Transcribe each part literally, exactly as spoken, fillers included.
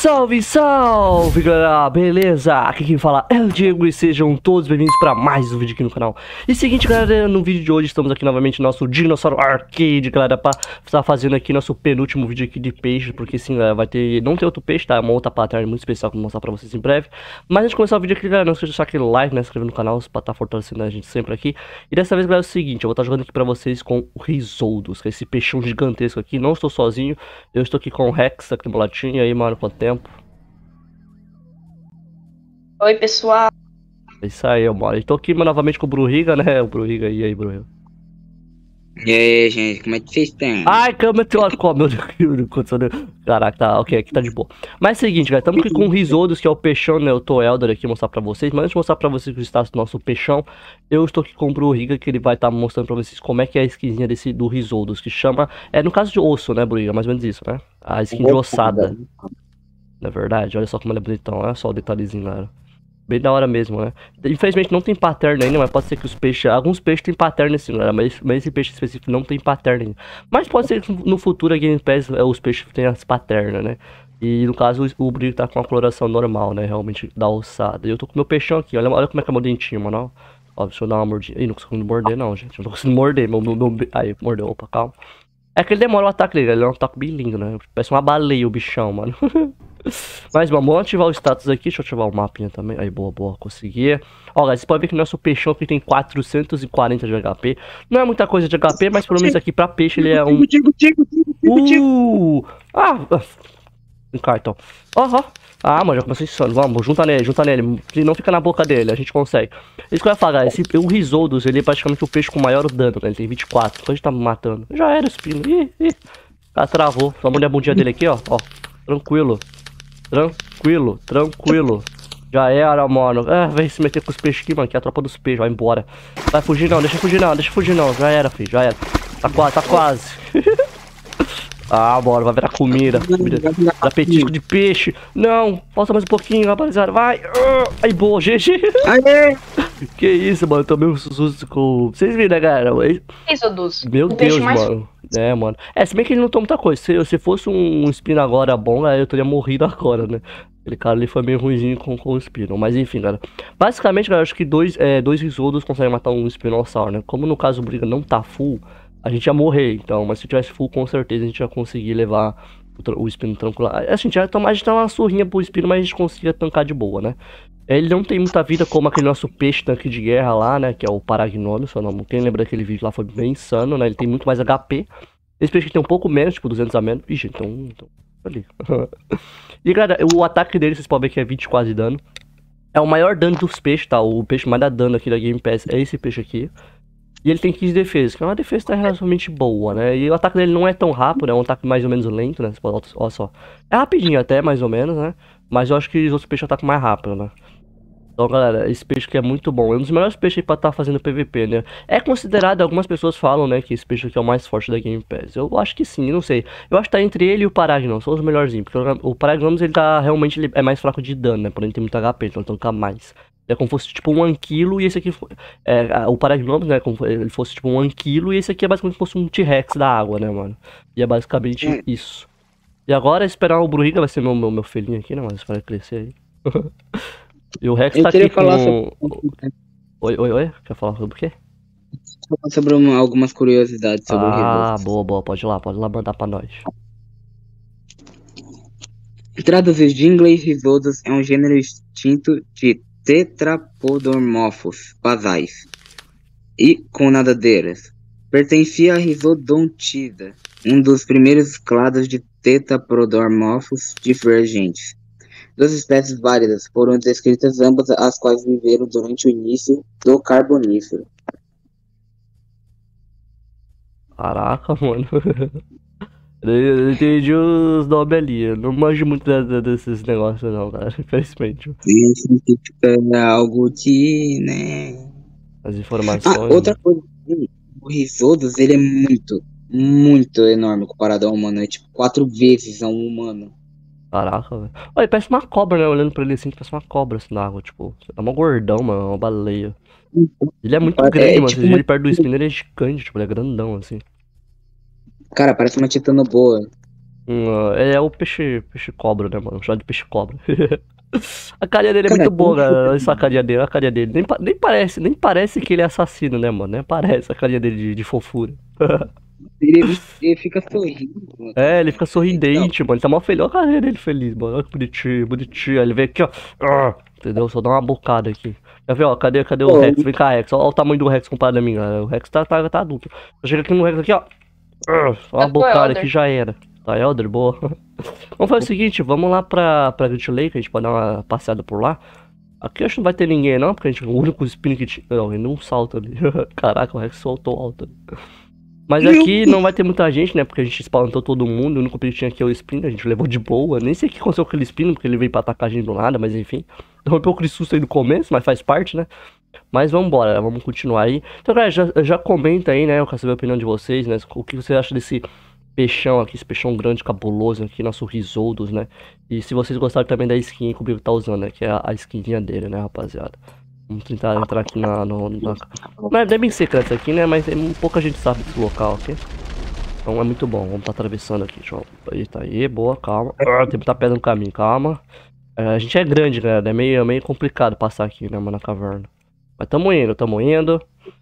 Salve, salve, galera, beleza? Aqui quem fala é o Diego e sejam todos bem-vindos para mais um vídeo aqui no canal. E seguinte, galera, no vídeo de hoje estamos aqui novamente no nosso Dinossauro Arcade, galera, pra estar fazendo aqui nosso penúltimo vídeo aqui de peixe, porque sim, galera, vai ter, não tem outro peixe, tá? É uma outra pattern muito especial que eu vou mostrar pra vocês em breve. Mas antes de começar o vídeo aqui, galera, não esqueça de deixar aquele like, né, se inscrever no canal pra estar fortalecendo a gente sempre aqui. E dessa vez, galera, é o seguinte, eu vou estar jogando aqui pra vocês com o Rissoldos, que é esse peixão gigantesco aqui. Não estou sozinho, eu estou aqui com o Rex aqui do meu latinho. E aí, mano, quanto tempo? Oi, pessoal. É isso aí, mano. Estou aqui novamente com o Bruriga, né? O Bruriga, e aí, Bruriga? E aí, gente, como é que vocês estão? Ai, câmera, tem uma meu Deus. Caraca, tá, ok, aqui tá de boa. Mas é o seguinte, galera, estamos aqui com o Rissoldos, que é o peixão, né? Eu tô Elder aqui mostrar pra vocês. Mas antes de mostrar pra vocês o status do nosso peixão, eu estou aqui com o Bruriga, que ele vai estar tá mostrando pra vocês como é que é a skinzinha desse, do Rissoldos, que chama, é no caso de osso, né, Bruriga? Mais ou menos isso, né? A skin de ossada. Na verdade, olha só como ele é bonitão, olha só o detalhezinho, galera. Bem da hora mesmo, né? Infelizmente não tem pattern ainda, mas pode ser que os peixes... Alguns peixes tem pattern assim, galera, mas, mas esse peixe específico não tem pattern ainda. Mas pode ser que no futuro a Game Pass os peixes tenham as pattern, né? E no caso o brilho tá com a coloração normal, né? Realmente da ossada. E eu tô com meu peixão aqui, olha, olha como é que é meu dentinho, mano. Ó, deixa eu dar uma mordida. Ih, não consigo morder não, gente. Não tô conseguindo morder. Meu, meu, meu... Aí, mordeu. Opa, calma. É que ele demora o ataque dele, ele é um ataque bem lindo, né? Parece uma baleia o bichão, mano. Mas vamos ativar o status aqui, deixa eu ativar o mapinha também. Aí, boa, boa, consegui. Ó, galera, você pode ver que o nosso peixão aqui tem quatrocentos e quarenta de H P. Não é muita coisa de H P, mas pelo menos aqui pra peixe ele é um... Uh! Ah! Um cartão. Ó, ó. Ah, mano, já comecei insano. Vamos, junta nele, junta nele. Se não fica na boca dele, a gente consegue. Isso que eu ia falar, esse, o Rissoldos, ele é praticamente o peixe com maior dano, né? Ele tem vinte e quatro. Então a gente tá matando. Já era o espino. Ih, ih. Ah, travou. Vamos olhar a bundinha dele aqui, ó. Ó. Tranquilo. Tranquilo, tranquilo. Já era, mano. Ah, vem se meter com os peixes aqui, mano. Que é a tropa dos peixes. Vai embora. Vai fugir não, deixa fugir não, deixa fugir não. Já era, filho, já era. Tá quase, tá quase. Ah, bora, vai virar comida. Comida. Dá petisco de peixe. Não, falta mais um pouquinho, rapaziada. Vai. Aí, boa, G G. Que isso, mano. Eu tomei um susto com. Vocês viram, né, galera? Rissoldos. Meu o Deus, mais... mano. É, mano. É, se bem que ele não toma muita coisa. Se, se fosse um, um Spino agora bom, eu teria morrido agora, né? Aquele cara ali foi meio ruimzinho com, com o Spino. Mas enfim, galera. Basicamente, galera, acho que dois, é, dois Rissoldos conseguem matar um Spinossauro, né? Como no caso o Briga não tá full, a gente ia morrer, então. Mas se tivesse full, com certeza a gente ia conseguir levar o, o Spino tranquilo. A gente ia tomar, a gente dá uma surrinha pro Spino, mas a gente conseguia tancar de boa, né? Ele não tem muita vida como aquele nosso peixe tanque de guerra lá, né? Que é o Paragnômio, seu nome. Quem lembra daquele vídeo lá foi bem insano, né? Ele tem muito mais H P. Esse peixe tem um pouco menos, tipo duzentos a menos. Ixi, então... então ali. E, galera, o ataque dele, vocês podem ver que é vinte quase de dano. É o maior dano dos peixes, tá? O peixe mais dá dano aqui da Game Pass é esse peixe aqui. E ele tem quinze de defesa, que é uma defesa tá relativamente boa, né? E o ataque dele não é tão rápido, é um ataque mais ou menos lento, né? Você pode, olha só. É rapidinho até, mais ou menos, né? Mas eu acho que os outros peixes atacam mais rápido, né? Então, galera, esse peixe aqui é muito bom. É um dos melhores peixes aí pra estar tá fazendo P V P, né? É considerado, algumas pessoas falam, né, que esse peixe aqui é o mais forte da Game Pass. Eu acho que sim, não sei. Eu acho que tá entre ele e o Paragnômio, são os melhorzinhos. Porque o Paragnômio, ele tá, realmente, ele é mais fraco de dano, né? Porém, ele tem muito H P, então ele tanca mais. É como se fosse tipo um anquilo e esse aqui... É, o Paragnômio, né, como se ele fosse tipo um anquilo e esse aqui é basicamente como se fosse um T-Rex da água, né, mano? E é basicamente é. isso. E agora, esperar o Bruriga, vai ser meu, meu, meu filhinho aqui, né, mas vai crescer aí. E o Rex eu tá aqui com... falar sobre... Oi, oi, oi? Quer falar sobre o quê? Falar sobre uma, algumas curiosidades sobre ah, o Rissoldos. Ah, boa, boa. Pode ir lá, pode ir lá mandar pra nós. Traduzido de inglês, Rissoldos é um gênero extinto de tetrapodomorfos basais e com nadadeiras. Pertencia a Risodontida, um dos primeiros clados de tetrapodomorfos divergentes. Duas espécies válidas foram descritas, ambas as quais viveram durante o início do Carbonífero. Caraca, mano. Eu entendi os nomes ali. Eu não manjo muito desses negócios, não, cara. Infelizmente. É algo de, né? As informações. Ah, outra coisa. O Rissoldos, ele é muito, muito enorme comparado ao humano. É tipo quatro vezes a um humano. Caraca, velho. Olha, parece uma cobra, né? Olhando pra ele assim, parece uma cobra assim na água, tipo. É uma gordão, mano, uma baleia. Ele é muito é, grande, é, mano. tipo Se uma... ele perto do espino, ele é gigante, tipo, ele é grandão, assim. Cara, parece uma titanoboa. Hum, é o peixe, peixe cobra, né, mano? Chama de peixe cobra. A carinha dele é Cara, muito boa, como cara. Olha só a carinha dele, olha a carinha dele. Nem, pa- nem parece, nem parece que ele é assassino, né, mano? Nem parece a carinha dele de, de fofura. Ele, ele fica sorrindo. É, ele fica Então, sorridente, mano. Ele tá mó feliz. Olha a carinha dele feliz, mano. Olha que bonitinho, bonitinho. Aí ele vem aqui, ó. Ah, entendeu? Só dá uma bocada aqui. Quer ver, ó? Cadê, cadê o Pô, Rex? Vem cá, Rex. Olha o tamanho do Rex comparado a mim, galera. O Rex tá, tá, tá adulto. Eu chego aqui no Rex aqui, ó. Ah, só uma Eu tô bocada Elder. aqui já era. Tá, Elder, boa. Vamos fazer o seguinte, vamos lá pra, pra Great Lake, a gente pode dar uma passeada por lá. Aqui eu acho que não vai ter ninguém não, porque a gente, o único spin que tinha... Não, ele não salta ali. Caraca, o Rex soltou alto ali. Mas aqui não vai ter muita gente, né, porque a gente spawnou todo mundo, o único que tinha aqui é o spin, a gente levou de boa. Nem sei o que aconteceu com aquele spin, porque ele veio pra atacar a gente do nada, mas enfim. Deu um pouco de susto aí no começo, mas faz parte, né. Mas vamos embora, vamos continuar aí. Então, galera, já, já comenta aí, né, eu quero saber a opinião de vocês, né, o que você acha desse... peixão aqui, esse peixão grande, cabuloso aqui, nosso Risoldos, né? E se vocês gostaram também da skin que o Bigo tá usando, né? Que é a, a skinzinha dele, né, rapaziada? Vamos tentar entrar aqui na... No, na... Não é bem secreto aqui, né? Mas é, pouca gente sabe desse local, ok? Então é muito bom. Vamos tá atravessando aqui, deixa eu... Eita aí, boa, calma. Ah, tem muita pedra no caminho, calma. É, a gente é grande, galera. É meio, é meio complicado passar aqui, né, mano, na caverna. Mas tamo indo, tamo indo.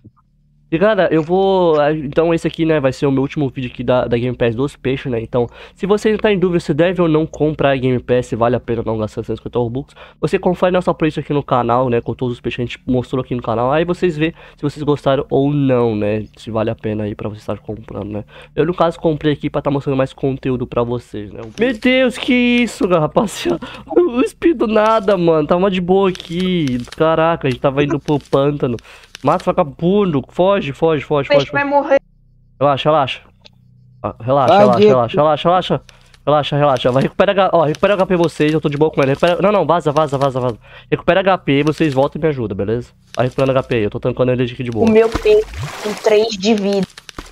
E galera, eu vou... Então esse aqui, né, vai ser o meu último vídeo aqui da, da Game Pass dos peixes, né? Então, se você ainda tá em dúvida se deve ou não comprar a Game Pass, se vale a pena não gastar cento e cinquenta Robux, você confere nossa playlist aqui no canal, né? Com todos os peixes que a gente mostrou aqui no canal. Aí vocês vê se vocês gostaram ou não, né? Se vale a pena aí pra você estar comprando, né? Eu, no caso, comprei aqui pra estar tá mostrando mais conteúdo pra vocês, né? Meu Deus, que isso, rapaziada? O speed do nada, mano. Tava de boa aqui. Caraca, a gente tava indo pro pântano. Mata, vagabundo. Foge, foge, foge, O peixe foge. vai foge. morrer. Relaxa, relaxa. Ah, relaxa, Vai, relaxa, Diego. relaxa, relaxa, relaxa. Relaxa, relaxa. Vai, recupera, H- ó, recupera H P vocês, eu tô de boa com ele. Recupera... Não, não, vaza, vaza, vaza, vaza. Recupera H P, vocês voltam e me ajudam, beleza? Vai recuperando H P, eu tô tancando ele aqui de boa. O meu peixe tem três de vida.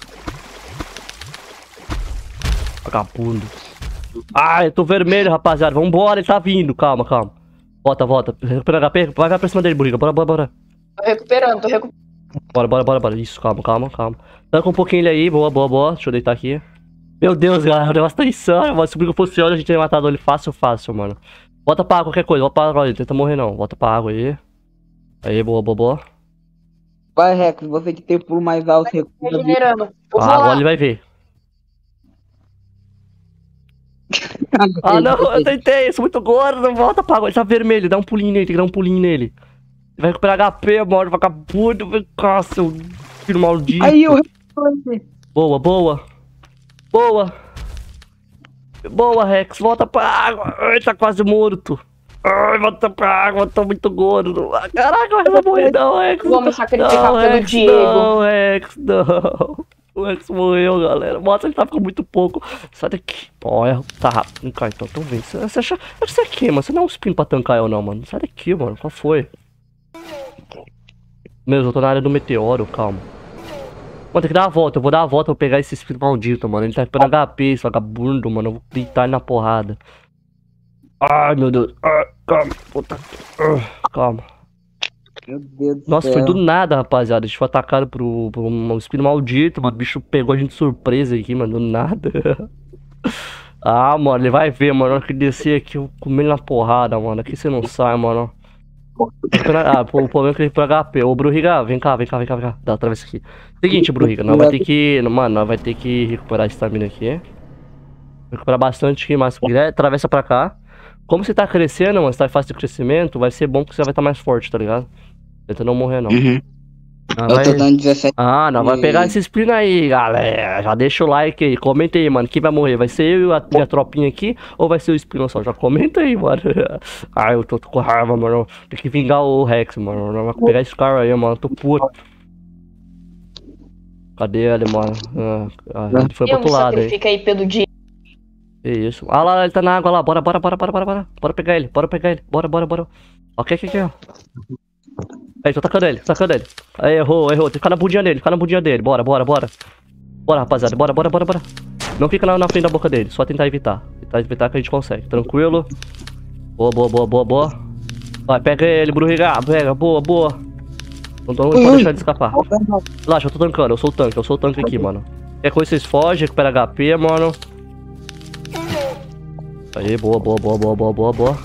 Vagabundo. Ai, eu tô vermelho, rapaziada. Vambora, ele tá vindo. Calma, calma. Volta, volta. Recupera H P, vai, vai pra cima dele, Burriga. Bora, bora, bora. Tô recuperando, tô recuperando. Bora, bora, bora, bora. Isso, calma, calma, calma. Tanca um pouquinho ele aí, boa, boa, boa. Deixa eu deitar aqui. Meu Deus, galera, o negócio tá insano, mano. Se o Brigo fosse olho, a gente teria matado ele fácil, fácil, mano. Volta pra água, qualquer coisa, volta pra água aí, tenta morrer não. Volta pra água aí. Aí, boa, boa, boa. Vai, Rex, você que tem o pulo mais alto, recupera a vida. Regenerando. Eu vou Ah, lá. agora ele vai ver. Ah, não, eu tentei, eu sou muito gordo, não volta pra água. Ele tá vermelho, dá um pulinho nele, tem que dar um pulinho nele. Ele vai recuperar H P, mano, vagabundo, vem cá, seu filho maldito. Aí eu Boa, boa. Boa. Boa, Rex. Volta pra água. Ai, tá quase morto. Ai, volta pra água. Tô muito gordo. Ah, caraca, mas vai morrer não, Rex. Vou me sacrificar Não, pelo Rex, Diego. não, Rex, não. O Rex morreu, galera. Mostra, ele tá ficando muito pouco. Sai daqui. Olha, tá rápido. Vem cá, então, tô vendo. Você, você acha... Você é quem, mano? Você não é um spin pra tancar eu, não, mano. Sai daqui, mano. Qual foi? Meu, eu tô na área do meteoro, calma. Mano, tem que dar a volta, eu vou dar a volta pra pegar esse espírito maldito, mano. Ele tá esperando H P, esse vagabundo, mano. Eu vou deitar ele na porrada. Ai, meu Deus. Ah, calma, puta. Ah, calma. Meu Deus do Nossa, céu. foi do nada, rapaziada. A gente foi atacado por, por um espírito maldito, mano. O bicho pegou a gente de surpresa aqui, mano. Do nada. Ah, mano, ele vai ver, mano. Na hora que ele descer aqui, eu comi ele na porrada, mano. Aqui você não sai, mano. Ah, pô, o problema é que ele foi H P. Ô, Bruriga, vem cá, vem cá, vem cá, vem cá. Dá, atravessa aqui. Seguinte, Bruriga, nós vai ter que. Mano, nós vai ter que recuperar a estamina aqui. Recuperar bastante aqui, mas atravessa pra cá. Como você tá crescendo, mano, você tá em fase de crescimento, vai ser bom que você vai estar mais forte, tá ligado? Tenta não morrer, não. Uhum. Ah, Eu vai... tô dando dezessete. ah, não, vai pegar esse spin aí, galera. Já deixa o like aí, comenta aí, mano. Quem vai morrer? Vai ser eu e a minha tropinha aqui ou vai ser o spin só? Já comenta aí, mano. Ai, eu tô, tô com raiva, mano. Tem que vingar o Rex, mano. Não vai pegar esse cara aí, mano. Tô puto. Cadê ele, mano? Ah, ah, ele foi pro Eu me outro lado aí. sacrifico aí pelo Diego. Que isso? Ah lá, ele tá na água lá. Bora, bora, bora, bora, bora, bora. Bora pegar ele, bora pegar ele. Bora, bora, bora. Ok, aqui, aqui, ó. Aí, tô tacando ele, tô tacando ele. Aí, errou, errou. Tem que ficar na bundinha dele, ficar na bundinha dele. Bora, bora, bora. Bora, rapaziada, bora, bora, bora, bora. Não fica na, na frente da boca dele, só tentar evitar. Tentar evitar que a gente consegue. Tranquilo. Boa, boa, boa, boa, boa. Vai, pega ele, Bruriga. Pega, boa, boa. Não, tô, não pode deixar ele escapar. Relaxa, eu tô tancando, eu sou o tanque, eu sou o tanque aqui, mano. Qualquer coisa vocês fogem, recupera H P, mano. Aí, boa, boa, boa, boa, boa, boa, boa.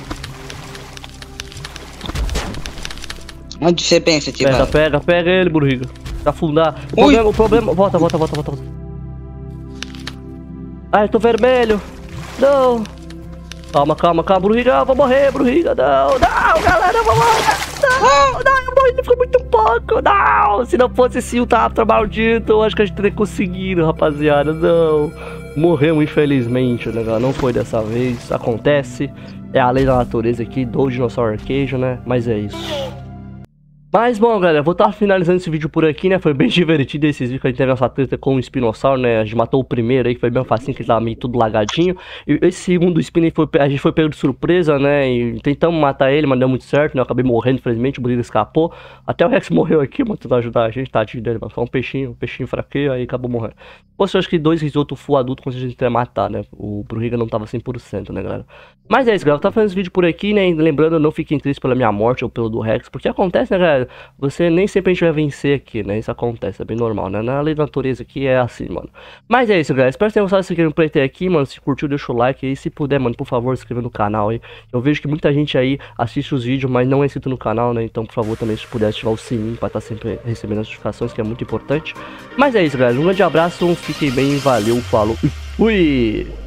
Onde você pensa, tio? Pega, pega, pega ele, Burriga. Pra afundar. O problema, o problema... Volta, volta, volta, volta, volta. Ai, eu tô vermelho. Não. Calma, calma, calma, Burriga. Eu vou morrer, Burriga. Não, não, galera, eu vou morrer. Não, não, eu morri, ficou muito pouco. Não, se não fosse esse Ultra maldito, eu acho que a gente teria conseguido, rapaziada. Não. Morreu, infelizmente, né, galera? Não foi dessa vez. Acontece. É a lei da natureza aqui do Dinossauro Arcade, né? Mas é isso. Mas bom, galera, vou estar finalizando esse vídeo por aqui, né? Foi bem divertido esses vídeos que a gente teve essa treta com o espinossauro, né? A gente matou o primeiro aí, que foi bem facinho, que ele tava meio tudo lagadinho. E esse segundo spin foi, a gente foi pego de surpresa, né? E tentamos matar ele, mas não deu muito certo, né? Eu acabei morrendo, infelizmente, o Burriga escapou. Até o Rex morreu aqui, mano, tentando ajudar a gente, tadinho dele, mano. Foi um peixinho, um peixinho fraqueio, aí acabou morrendo. Pô, eu acho que dois risotos full adulto conseguiram até matar, né? O Burriga não tava cem por cento, né, galera? Mas é isso, galera. Eu tava fazendo esse vídeo por aqui, né? E lembrando, não fiquem tristes pela minha morte ou pelo do Rex, porque acontece, né, galera? Você nem sempre a gente vai vencer aqui, né? Isso acontece, é bem normal, né? Na lei da natureza aqui é assim, mano. Mas é isso, galera. Espero que tenham gostado desse gameplay até aqui, mano. Se curtiu, deixa o like aí. Se puder, mano, por favor, se inscreva no canal aí. Eu vejo que muita gente aí assiste os vídeos, mas não é inscrito no canal, né? Então, por favor, também se puder ativar o sininho pra estar sempre recebendo as notificações, que é muito importante. Mas é isso, galera. Um grande abraço, fiquem bem, valeu, falou e fui!